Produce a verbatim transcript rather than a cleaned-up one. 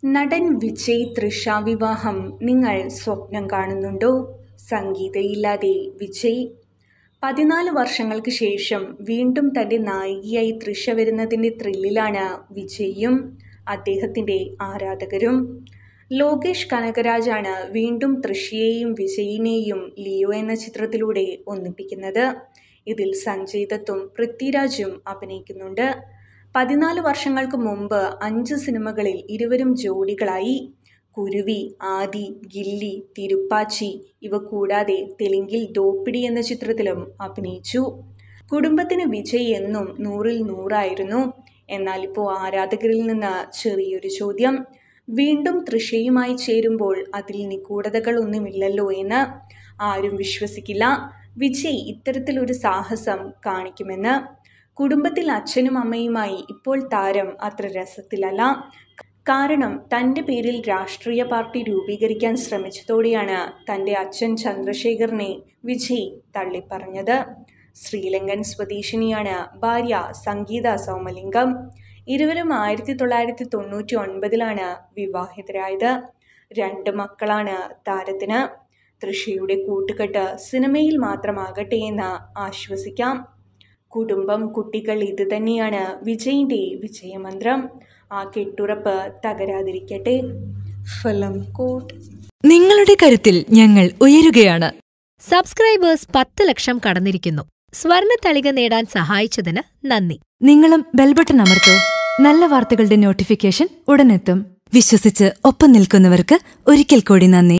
നടൻ വിജയ് തൃഷ വിവാഹം നിങ്ങൾ സ്വപ്നം കാണുന്നുണ്ടോ? സംഗീതയില്ലാതെ വിജയ്. പതിനാല് വർഷങ്ങൾക്ക് ശേഷം വീണ്ടും തൻ്റെ നായികയായി തൃഷ വരുന്നതിൻ്റെ ത്രില്ലിലാണ് വിജയും അദ്ദേഹത്തിൻ്റെ ആരാധകരും. ലോകേഷ് കനകരാജാണ് വീണ്ടും തൃഷയെയും വിജയിനെയും ലിയോ എന്ന ചിത്രത്തിലൂടെ ഒന്നിപ്പിക്കുന്നത്. ഇതിൽ സഞ്ജയ് ദത്തും പൃഥ്വിരാജും അഭിനയിക്കുന്നുണ്ട്. പതിനാല് വർഷങ്ങൾക്ക് മുമ്പ് അഞ്ച് സിനിമകളിൽ ഇരുവരും ജോഡികളായി. കുരുവി, ആദി, ഗില്ലി, തിരുപ്പാച്ചി ഇവ കൂടാതെ തെലുങ്കിൽ ദോപ്പിഡി എന്ന ചിത്രത്തിലും അഭിനയിച്ചു. കുടുംബത്തിന് വിജയ് എന്നും നൂറിൽ നൂറായിരുന്നു. എന്നാൽ ഇപ്പോൾ ആരാധകരിൽ നിന്ന് ചെറിയൊരു ചോദ്യം. വീണ്ടും തൃഷയുമായി ചേരുമ്പോൾ അതിൽ നിഗൂഢതകളൊന്നുമില്ലല്ലോ എന്ന്. ആരും വിശ്വസിക്കില്ല വിജയ് ഇത്തരത്തിലൊരു സാഹസം കാണിക്കുമെന്ന്. കുടുംബത്തിൽ അച്ഛനും അമ്മയുമായി ഇപ്പോൾ താരം അത്ര രസത്തിലല്ല. കാരണം തൻ്റെ പേരിൽ രാഷ്ട്രീയ പാർട്ടി രൂപീകരിക്കാൻ ശ്രമിച്ചതോടെയാണ് തൻ്റെ അച്ഛൻ ചന്ദ്രശേഖറിനെ വിജയ് തള്ളിപ്പറഞ്ഞത്. ശ്രീലങ്കൻ സ്വദേശിനിയാണ് ഭാര്യ സംഗീത സോമലിംഗം. ഇരുവരും ആയിരത്തി തൊള്ളായിരത്തി തൊണ്ണൂറ്റി ഒൻപതിലാണ് വിവാഹിതരായത്. രണ്ട് മക്കളാണ് താരത്തിന്. തൃഷയുടെ കൂട്ടുകെട്ട് സിനിമയിൽ മാത്രമാകട്ടെ എന്ന് ആശ്വസിക്കാം. കുടുംബം, കുട്ടികൾ, ഇത് തന്നെയാണ് വിജയിൻ്റെ വിജയമന്ത്രം. ആ കെട്ടുറപ്പ് തകരാതിരിക്കട്ടെ. Film coat. നിങ്ങളുടെ കരുത്തിൽ ഞങ്ങൾ ഉയരുകയാണ്. സബ്സ്ക്രൈബേഴ്സ് പത്ത് ലക്ഷം കടന്നിരിക്കുന്നു. സ്വർണത്തളിക നേടാൻ സഹായിച്ചതിന് നന്ദി. നിങ്ങളും ബെൽബട്ടൺ അമർത്തോ. നല്ല വാർത്തകളുടെ നോട്ടിഫിക്കേഷൻ ഉടനെത്തും. വിശ്വസിച്ച് ഒപ്പം നിൽക്കുന്നവർക്ക് ഒരിക്കൽ കൂടി നന്ദി.